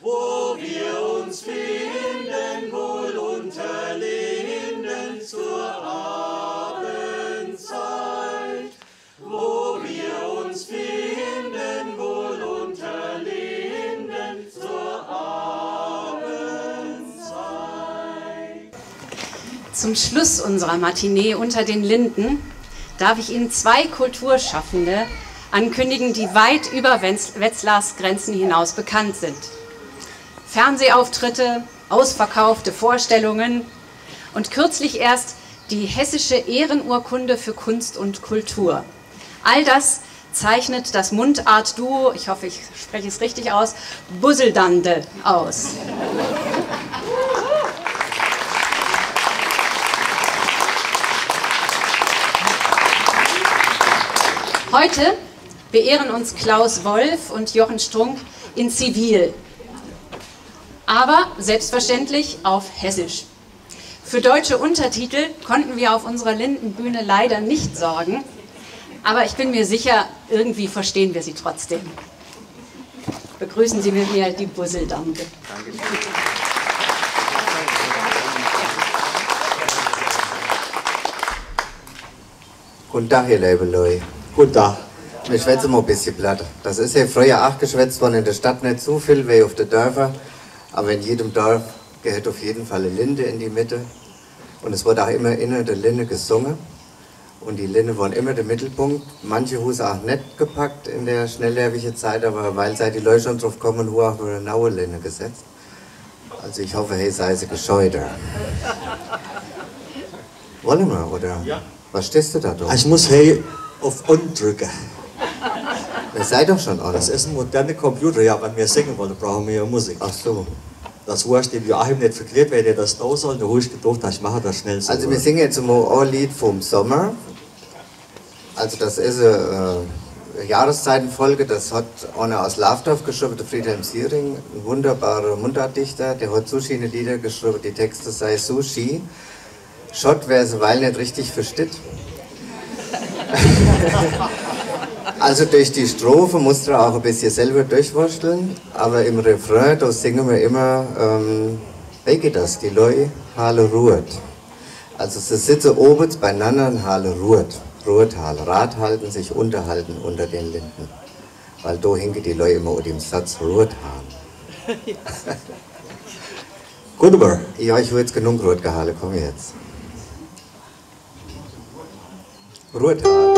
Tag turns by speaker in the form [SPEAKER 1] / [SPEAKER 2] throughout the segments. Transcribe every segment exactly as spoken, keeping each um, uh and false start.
[SPEAKER 1] wo wir uns finden, wohl unter Linden zur Abendzeit. Wo wir uns finden, wohl unter Linden zur Abendzeit.
[SPEAKER 2] Zum Schluss unserer Matinee unter den Linden darf ich Ihnen zwei Kulturschaffende ankündigen, die weit über Wetzlars Grenzen hinaus bekannt sind. Fernsehauftritte, ausverkaufte Vorstellungen und kürzlich erst die Hessische Ehrenurkunde für Kunst und Kultur. All das zeichnet das Mundart-Duo, ich hoffe, ich spreche es richtig aus, Busseldande aus. Heute beehren uns Klaus Wolf und Jochen Strunk in Zivil, aber selbstverständlich auf Hessisch. Für deutsche Untertitel konnten wir auf unserer Lindenbühne leider nicht sorgen, aber ich bin mir sicher, irgendwie verstehen wir sie trotzdem. Begrüßen Sie mit mir die Busseldande.
[SPEAKER 3] Guten Tag, ihr lieben Leute.
[SPEAKER 4] Guten Tag.
[SPEAKER 3] Wir schwätzen mal ein bisschen platt. Das ist ja früher auch geschwätzt worden, in der Stadt nicht so viel wie auf den Dörfern. Aber in jedem Dorf gehört auf jeden Fall eine Linde in die Mitte. Und es wurde auch immer in der Linde gesungen. Und die Linde waren immer der Mittelpunkt. Manche haben es auch nicht gepackt in der schnelllebigen Zeit, aber weil seit die Leute schon drauf kommen, haben auch eine neue Linde gesetzt. Also ich hoffe, hey, sei sie gescheuter. Wollen wir, oder?
[SPEAKER 4] Ja.
[SPEAKER 3] Was stehst du da drauf?
[SPEAKER 4] Ich muss hey auf On drücken.
[SPEAKER 3] Das sei doch schon alles.
[SPEAKER 4] Das ist ein moderner Computer, ja, wenn wir singen wollen, brauchen wir ja Musik.
[SPEAKER 3] Ach so.
[SPEAKER 4] Das war dem Joachim nicht verkehrt, wenn er das da soll, da habe ich gedacht, ich mache das schnell so.
[SPEAKER 3] Also wir singen jetzt mal ein Lied vom Sommer. Also das ist eine äh, Jahreszeitenfolge, das hat einer aus Lavdorf geschrieben, der Friedhelm Siering, ein wunderbarer Mundartdichter, der hat Sushi eine Lieder geschrieben, die Texte sei Sushi. Schott, wer sie weil nicht richtig versteht. Also durch die Strophe musst du auch ein bisschen selber durchwursteln, aber im Refrain, da singen wir immer, ähm, wie geht das, die Leute, Halle ruht. Also sie sitzen oben beieinander und Halle ruht, ruht Halle, Rat halten, sich unterhalten unter den Linden. Weil da hinken die Leute immer unter dem Satz ruht haben.
[SPEAKER 4] Gut, aber.
[SPEAKER 3] Ja, ich will jetzt genug Ruht gehalten, komm jetzt. Ruht haben.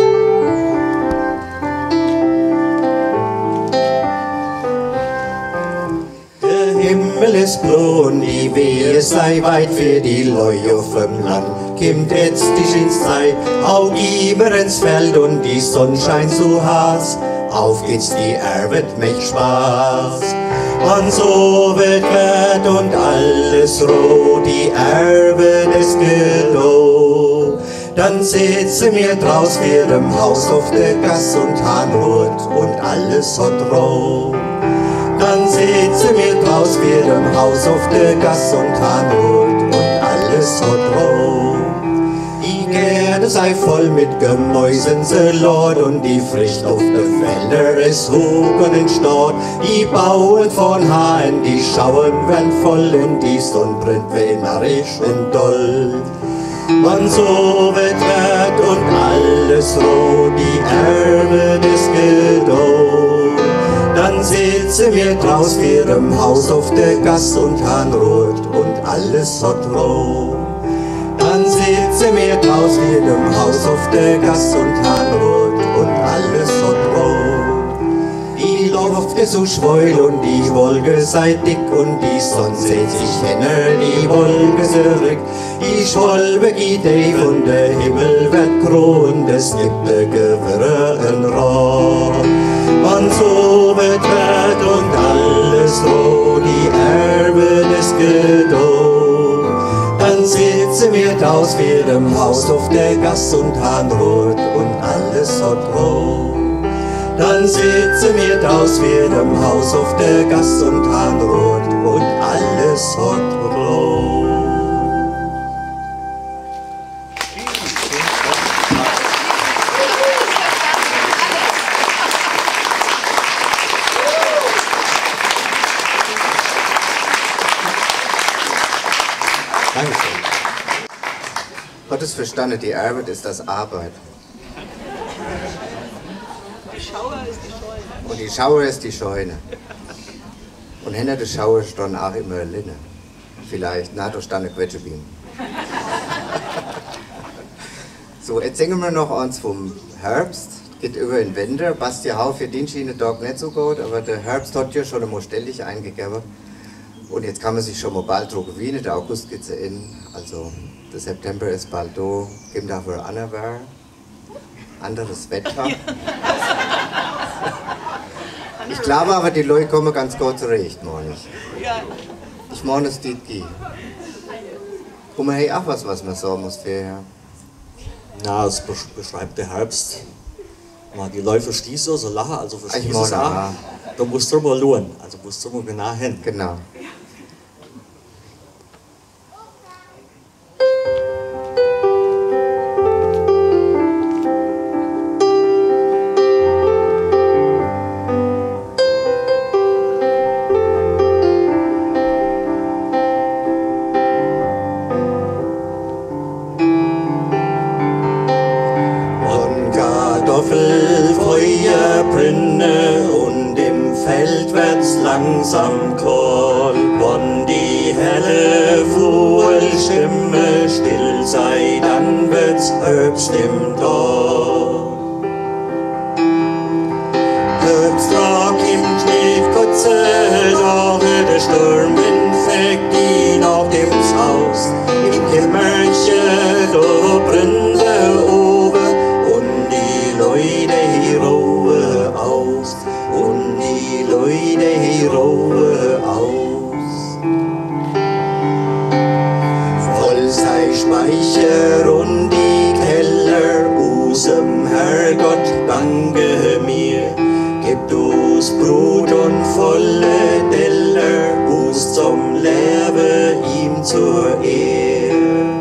[SPEAKER 3] Himmel ist blau und die Wehe sei weit für die Leute auf dem Land. Kimmt jetzt die Schinszeit, auch lieber ins Feld und die Sonne scheint so heiß. Auf geht's, die Arbeit macht Spaß. Und so wird Wert und alles roh, die Arbeit ist geloh. Dann sitzen wir draus für dem Haus auf der Gasse und han rot und alles hat roh. Dann sitzen wir draus wie im Haus auf der Gasse und han rot und alles hat roh. Die Gärte sei voll mit Gemäusen, Salat und die Fricht auf den Feldern ist hoch und in Stadt. Die Bauern von Hain, die Schauen werden voll und die Sonne brennt wie narrisch und doll. Und so wird Wert und alles roh, die Arbeit ist gedoh. Dann sitzen wir draus wie im Haus auf der Gasse und han rot und alles hat roh. Dann sitzen wir draus wie im Haus auf der Gasse und han rot und alles hat roh. Die Luft ist so schwul und die Wolke sei dick und die Sonne sieht sich hinter die Wolke zurück. Die Schwalbe geht tief und der Himmel wird grau und es gibt ne Gewirre in Rauch. Und so wird Wert und alles roh, die Arbeit ist gedoh. Dann sitzen wir draus wie im Haus auf der Gasse und han rot und alles hat roh. Dann sitzen wir draus wie im Haus auf der Gasse und han rot und alles hat roh.
[SPEAKER 4] Dankeschön.
[SPEAKER 3] Gottes verstanden, die Arbeit ist das Arbeit.
[SPEAKER 1] Die Schauer ist die Scheune.
[SPEAKER 3] Und die Schauer ist die Scheune. Und hinter der Schauer stand auch immer Linne. Vielleicht, na, da stand ein Quetschebeam. So, jetzt singen wir noch eins vom Herbst. Geht über den Winter. Basti Hau für den Schiene Tag nicht so gut, aber der Herbst hat ja schon einmal ständig eingegeben. Und jetzt kann man sich schon mal bald drucken wie der August geht zu Ende. Also der September ist bald da. Gibt auch für andere anderes Wetter. Ich glaube aber, die Leute kommen ganz gut zurecht, meine ich. Ich meine, es geht gehen. Und man hat auch was, was man sagen muss vorher.
[SPEAKER 4] Na, es beschreibt der Herbst. Mal die Leute verstehen so, so lachen, also verstehen
[SPEAKER 3] Ich
[SPEAKER 4] sie es
[SPEAKER 3] meine,
[SPEAKER 4] auch.
[SPEAKER 3] ja.
[SPEAKER 4] Da musst du mal lohnen, also musst du mal genau hin.
[SPEAKER 3] Genau.
[SPEAKER 1] Feuer brenne und im Feld wird's langsam kahl. Wann die helle Vogelstimme still sei, dann wird's Herbst im Tal. Herbsttag kommt mit kurze Tage, der Sturmwind fegt ihn auf dem Haus. Im Kämmerchen, da brennt der Ofen und die Leute hier rauen aus, und die Leute hier rauen aus. Voll sei Speicher und die Keller, aus'm Herrgott danke mir. Gebt uns Brot und volle Teller, aus zum Leben ihm zur Ehre.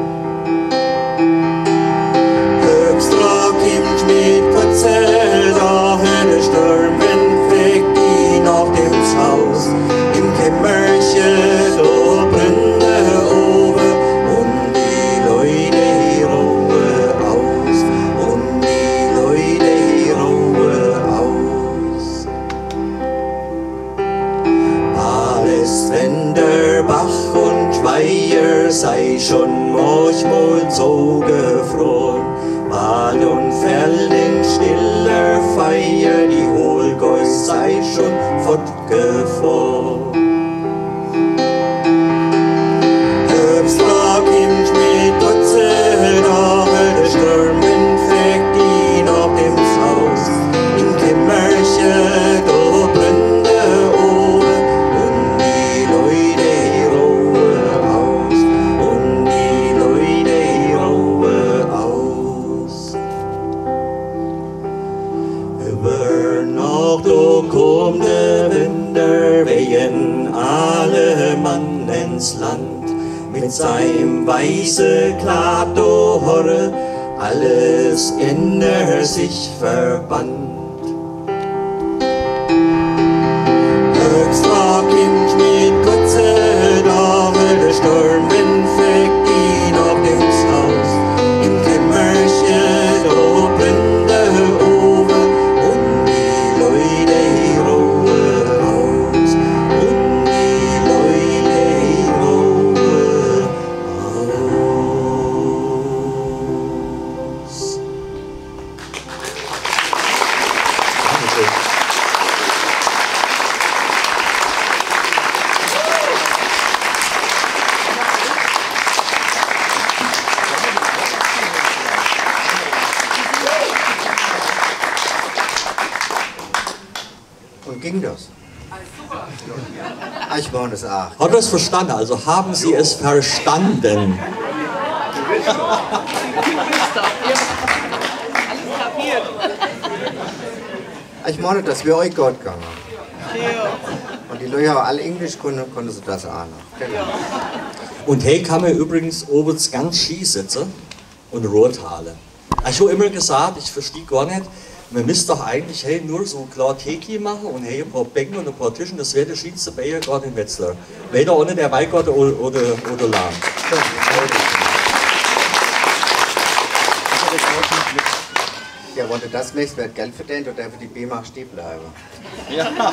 [SPEAKER 1] Herbsttag kommt mit kurzer Tage, der Sturmwind fegt ihn auf dem Haus. Im Kämmerchen, da brennt der Ofen und die Leute hier rauen aus, und die Leute hier rauen aus. Alles wenn der Bach und Weiher sei schon manchmal so gefroren. Wald und Feld in stiller Feier, die Hohlgeust sei schon fortgefahren. Herbsttag kommt mit kurzer Tage, der Sturmwind fegt ihn auf dem Haus. Im Kämmerchen, da brennt der Ofen und die Leute hier rauen aus, und die Leute hier rauen aus. Über Nacht, da kommt der Winter, wehen alle Mann ins Land. Mit seinem weißen Kleid, da horre, alles in der sich verbannt. Herbsttag kommt mit kurzer Tage, der Sturmwind fegt ihn auf dem Haus. Im Kämmerchen, da brennt der Ofen und die Leute hier rauen aus, und die Leute hier rauen aus.
[SPEAKER 4] Dankeschön.
[SPEAKER 3] Und ging das? Ah, ich meine es auch.
[SPEAKER 4] Hat er es verstanden? Also haben Sie es verstanden?
[SPEAKER 3] Ich meine, dass wir euch gut gegangen. Und die Leute haben alle Englisch können, konnten sie das auch noch. Genau.
[SPEAKER 4] Und hey, kann man übrigens oben ganz schön sitzen und Rothalle. Ich habe immer gesagt, ich verstehe gar nicht, wir müssen doch eigentlich hey, nur so klar Keki machen und hey, ein paar Becken und ein paar Tischen, das wäre der schönste Bayer gerade in Wetzlar. Weder ohne der Weingart oder, oder, oder Lahm.
[SPEAKER 3] Ja, wenn du das nächstes wird Geld verdient oder für die B-Mark stehen bleiben.
[SPEAKER 4] Ja.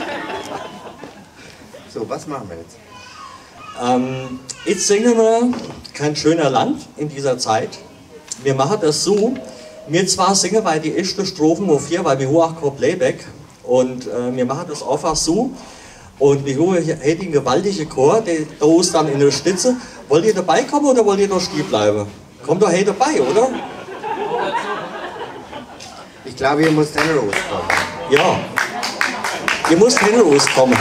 [SPEAKER 3] So, was machen wir jetzt?
[SPEAKER 4] Ähm, jetzt singen wir Kein schöner Land in dieser Zeit. Wir machen das so, wir zwar singen weil die erste Strophen auf hier, weil wir haben auch kein Playback und äh, wir machen das einfach so und wir haben hier einen gewaltigen Chor, der da ist dann in der Stütze. Wollt ihr dabei kommen oder wollt ihr da stehen bleiben? Kommt doch hey dabei, oder?
[SPEAKER 3] Ich glaube, ihr müsst hin rauskommen.
[SPEAKER 4] Ja, ihr müsst hin rauskommen.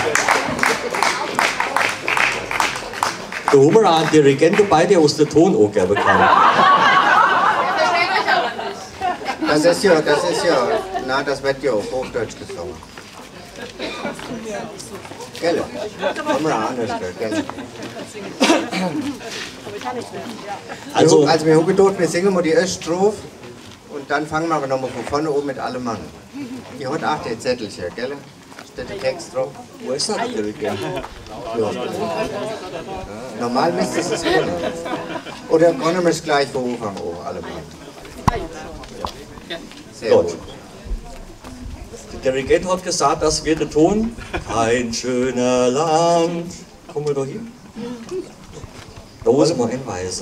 [SPEAKER 4] Da haben wir auch einen Dirigent dabei, der aus der Ton angeben kann.
[SPEAKER 3] Das ist ja, das ist ja, na, das wird ja auf Hochdeutsch gesungen. Gell? Haben wir auch anders, gell?
[SPEAKER 4] Also,
[SPEAKER 3] also wir haben gedacht, wir singen mal die erste Strophe und dann fangen wir aber nochmal von vorne oben mit allem an. Die hat auch den Zettel hier, gell? Steht der Text drauf.
[SPEAKER 4] wo ist denn der Dirigent?
[SPEAKER 3] Ja. Normal müsste es können. Oder können wir es gleich von Anfang an, alle Mann. Sehr
[SPEAKER 4] Gut.
[SPEAKER 3] gut.
[SPEAKER 4] Der Dirigent hat gesagt, das wird der Ton. Kein schöner Land. Kommen wir doch hin. Da muss man hinweisen.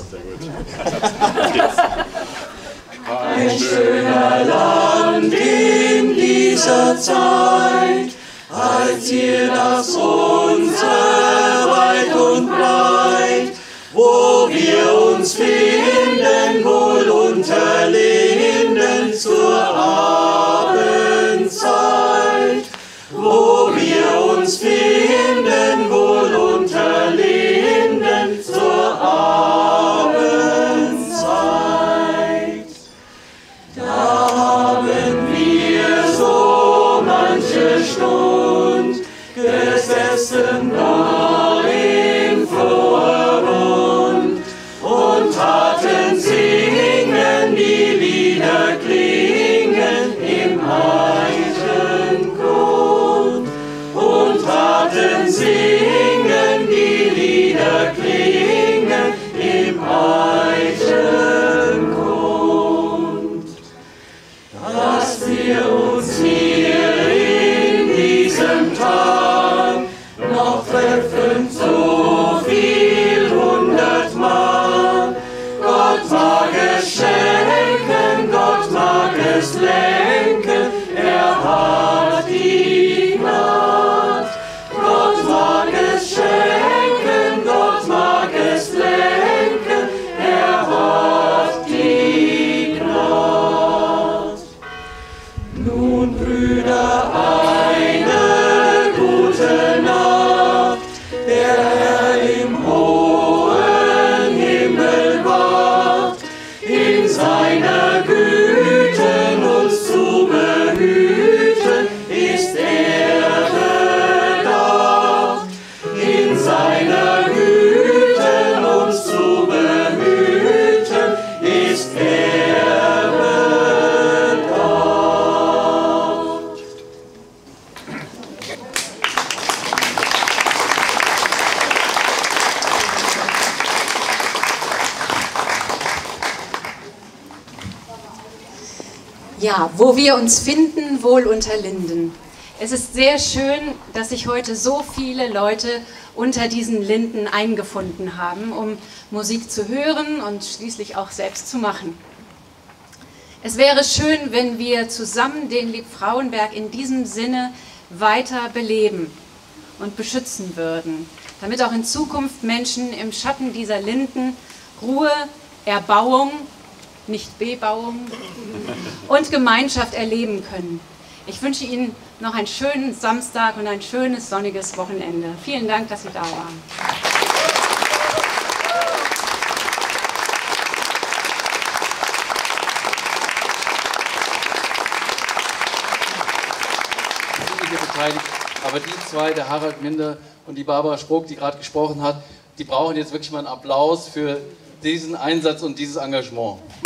[SPEAKER 4] Ein schöner Land in dieser Zeit, als ihr das unser weit und breit, wo wir uns finden, wohl unter Linden zur Abendzeit, wo wir uns finden, wohl unter Linden zur Abendzeit. Da haben wir so manche Stund gesessen da im Vorrund und hatten singen die Lieder klingen im heiteren Grund und hatten singen die Lieder klingen im heiteren Grund, dass wir uns hier in diesem Tag noch treffen so viel hundertmal. Gott mag es schenken, Gott mag es lenken, er hat die Gnade. Gott mag es schenken, Gott mag es lenken, er hat die Gnade. Nun, Brüder, eine gute Nacht, der Herr im hohen Himmel wacht, in seiner Güte uns zu behüten, ist er bedacht. In seiner Güte uns zu behüten, ist er bedacht.
[SPEAKER 2] Ja, wo wir uns finden, wohl unter Linden. Es ist sehr schön, dass sich heute so viele Leute unter diesen Linden eingefunden haben, um Musik zu hören und schließlich auch selbst zu machen. Es wäre schön, wenn wir zusammen den Liebfrauenberg in diesem Sinne weiter beleben und beschützen würden, damit auch in Zukunft Menschen im Schatten dieser Linden Ruhe, Erbauung, nicht Bebauung und Gemeinschaft erleben können. Ich wünsche Ihnen noch einen schönen Samstag und ein schönes sonniges Wochenende. Vielen Dank, dass Sie da waren.
[SPEAKER 5] Beteiligt, aber die zwei, der Harald Minder und die Barbara Spruck, die gerade gesprochen hat, die brauchen jetzt wirklich mal einen Applaus für diesen Einsatz und dieses Engagement.